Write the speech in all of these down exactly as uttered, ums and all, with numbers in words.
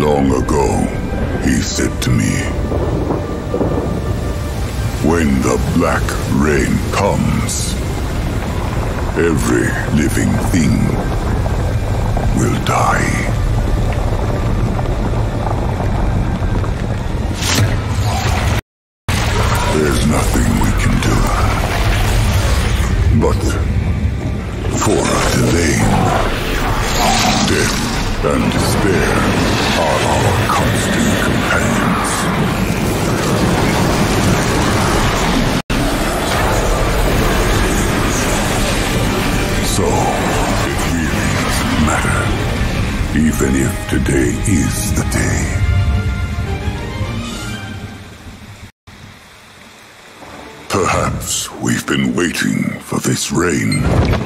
Long ago, he said to me, when the black rain comes, every living thing will die. There's nothing we can do, but for a delay. Death and despair are our constant companions. So, it really doesn't matter, even if today is the day. Perhaps we've been waiting for this rain.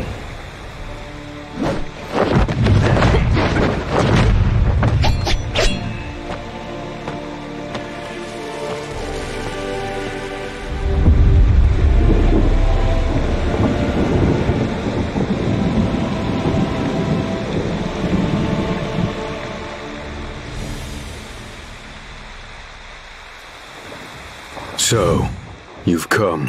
So, you've come.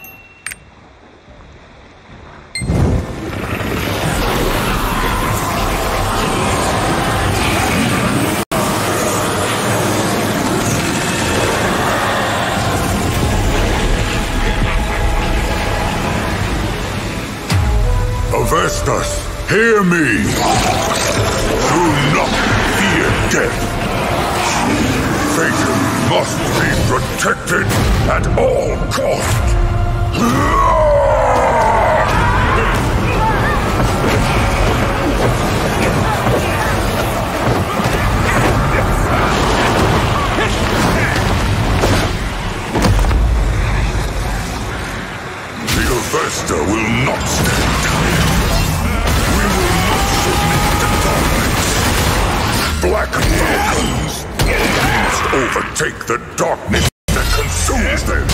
Avestus, hear me! Do not fear death! Feiton must be protected at all costs! The Avesta will not stand down. We will not submit to darkness. Black falcons must overtake the darkness that consumes them.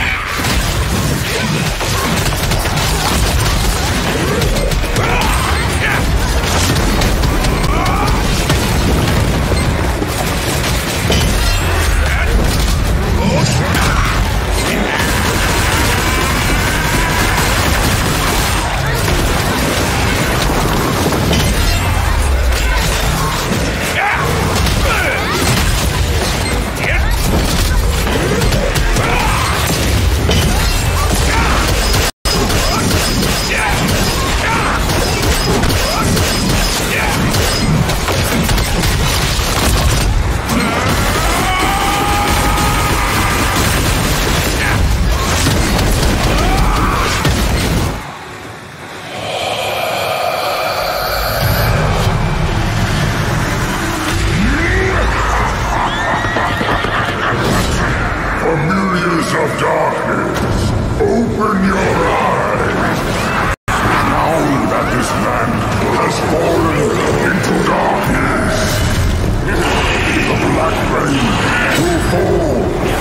Of darkness, open your eyes! Now that this land has fallen into darkness, the black rain will fall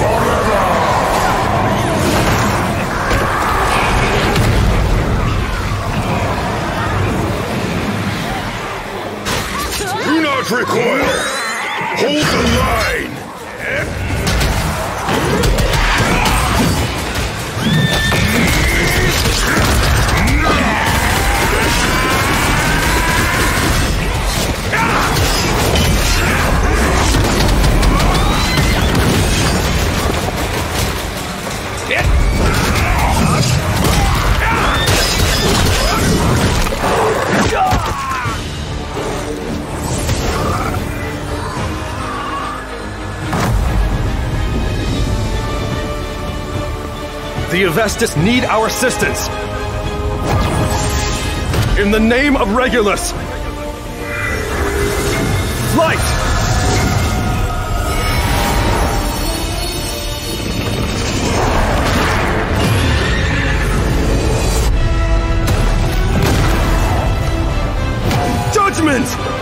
forever! Do not recoil! Hold the line! The Avestus need our assistance! In the name of Regulus! Flight! Judgment!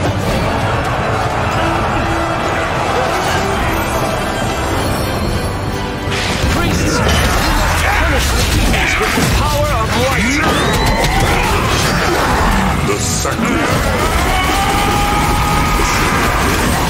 With the power of light! The sacrifice!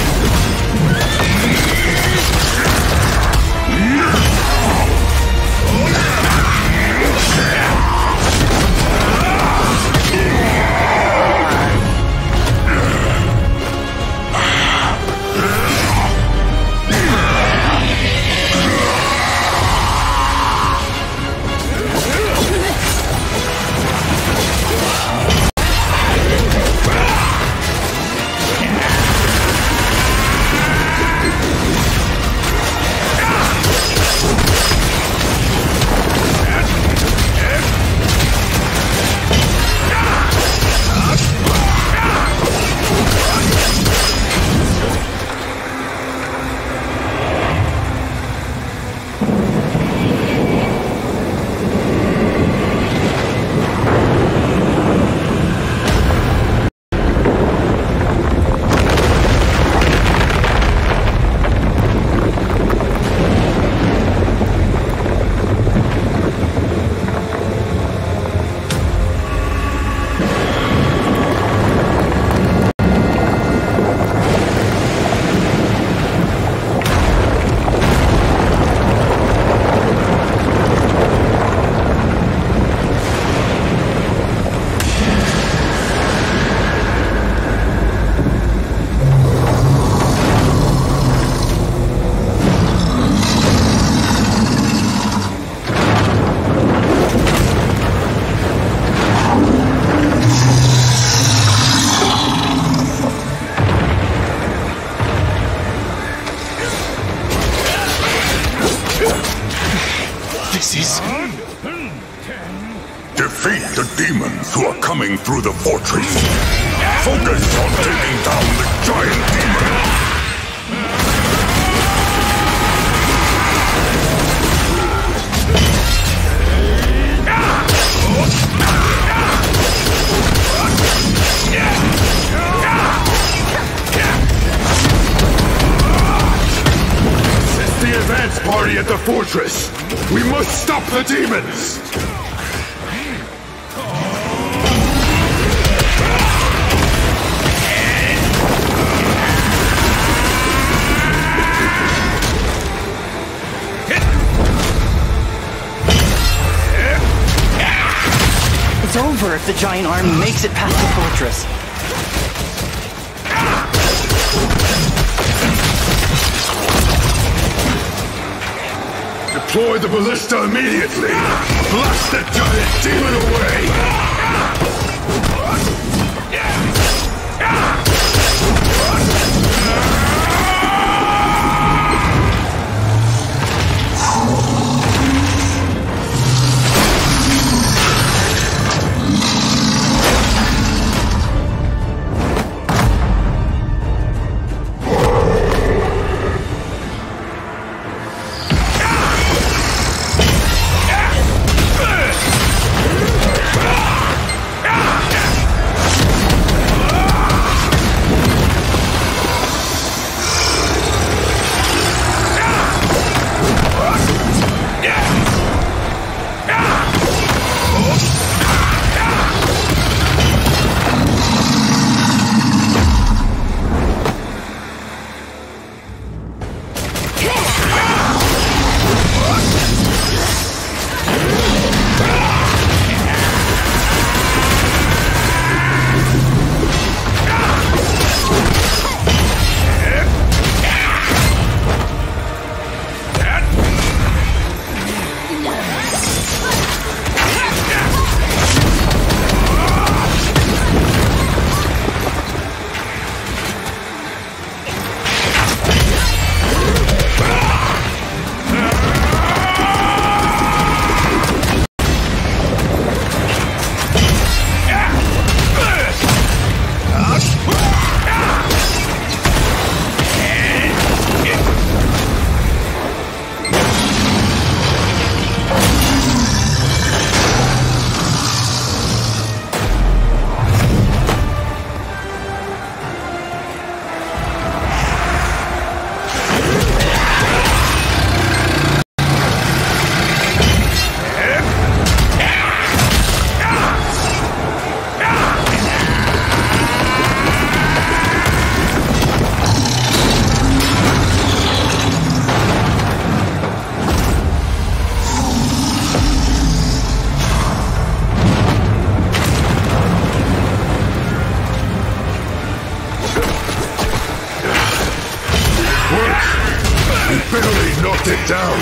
defenses. Defeat the demons who are coming through the fortress. Focus on taking down the giant demon. It's the advance party at the fortress. We must stop the demons. It's over if the giant army makes it past the fortress. Deploy the ballista immediately! Blast the giant demon away! Barely knocked it down.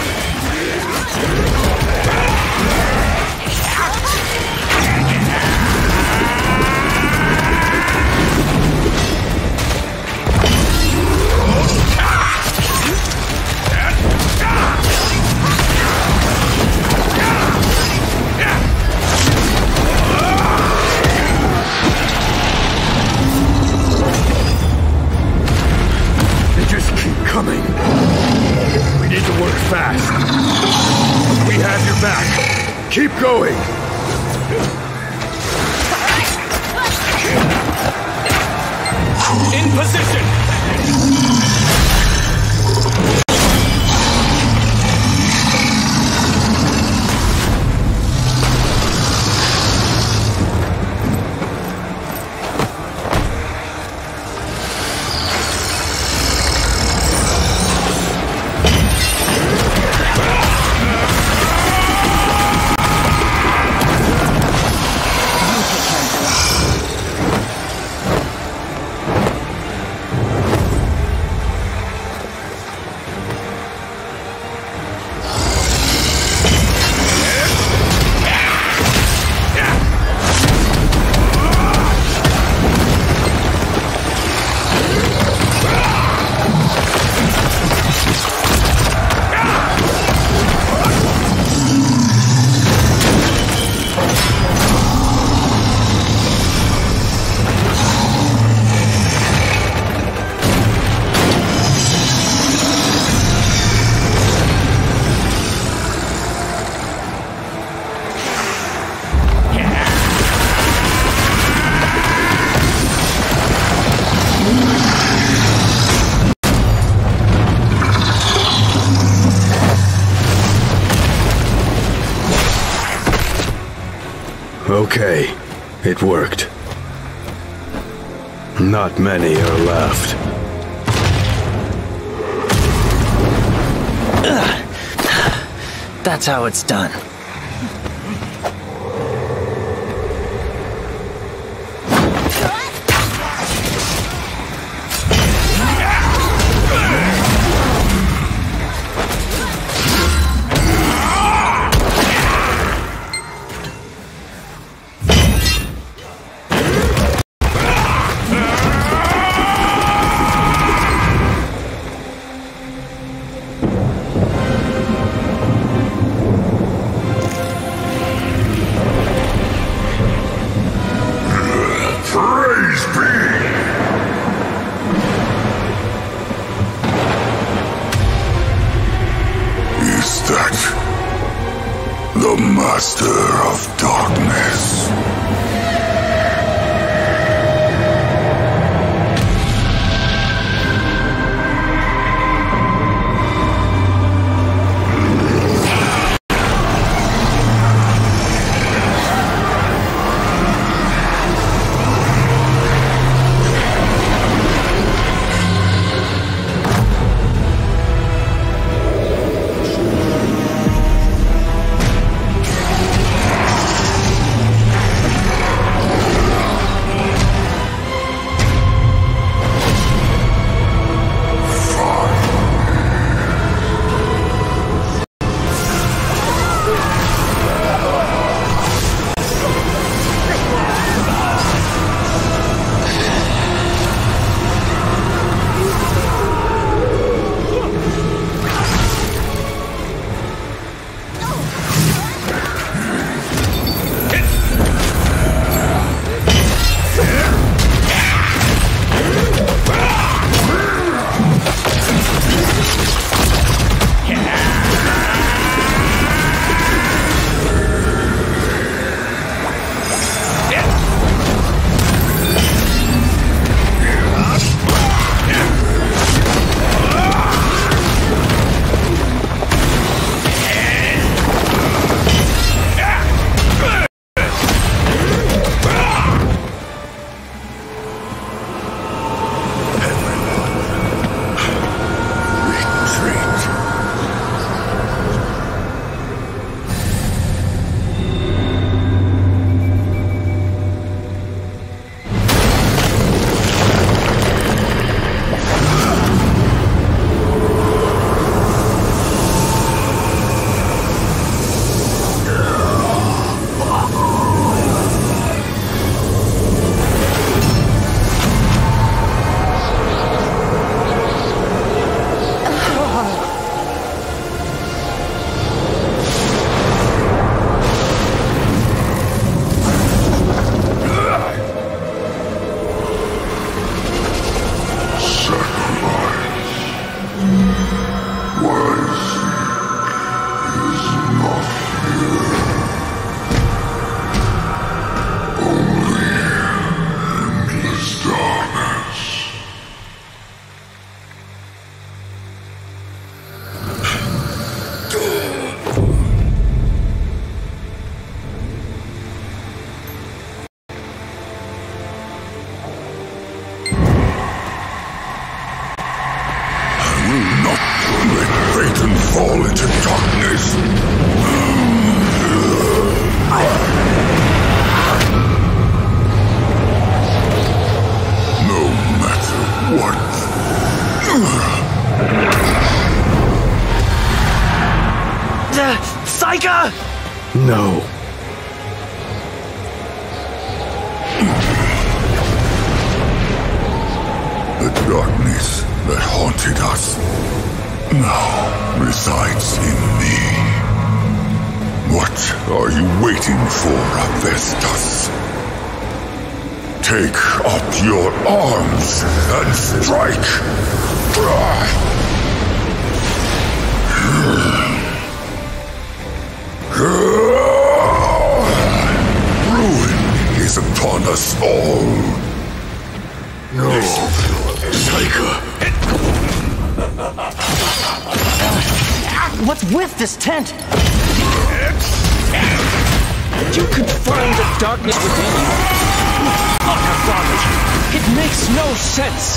They just keep coming. We need to work fast. We have your back. Keep going. In position! Okay, it worked. Not many are left. That's how it's done. The Master of Darkness. Feiton fall into darkness. No matter what. Uh, Zaika! No. The darkness that haunted us now resides in me. What are you waiting for, Avestas? Take up your arms and strike! Ruin is upon us all. No. Zaika. What's with this tent? You could find the darkness within you. Utter garbage. It makes no sense.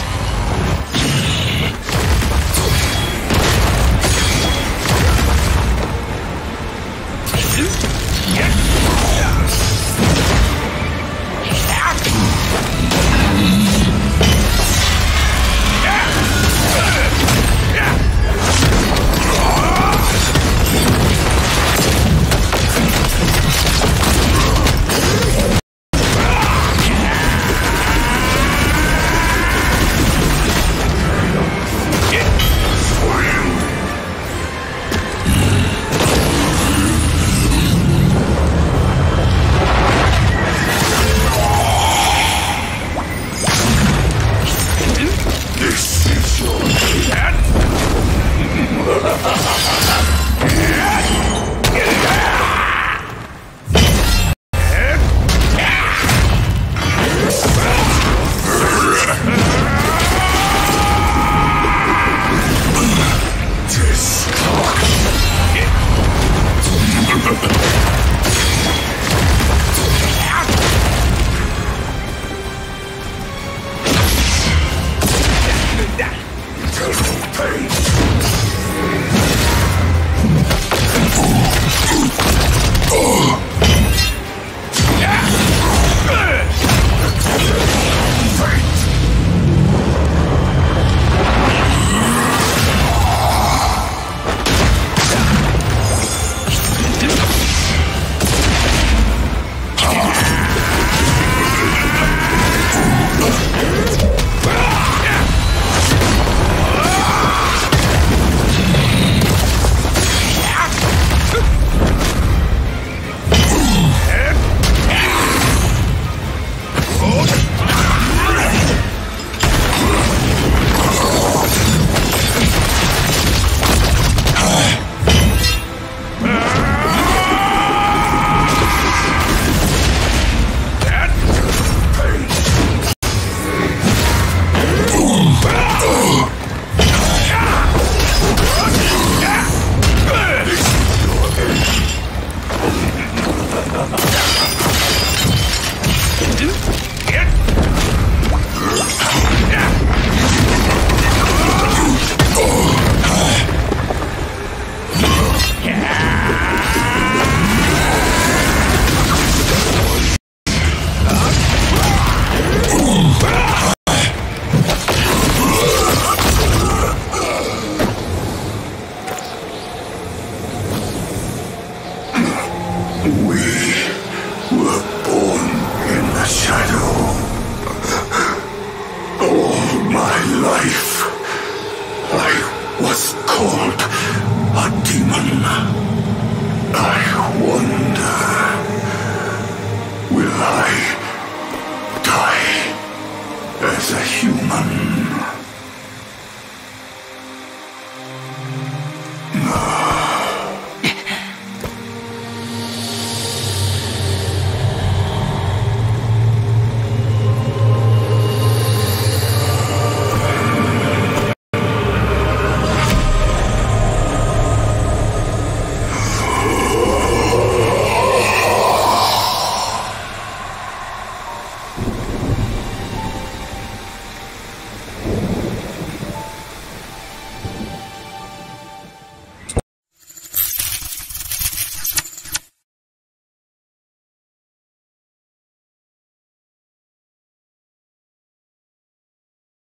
No.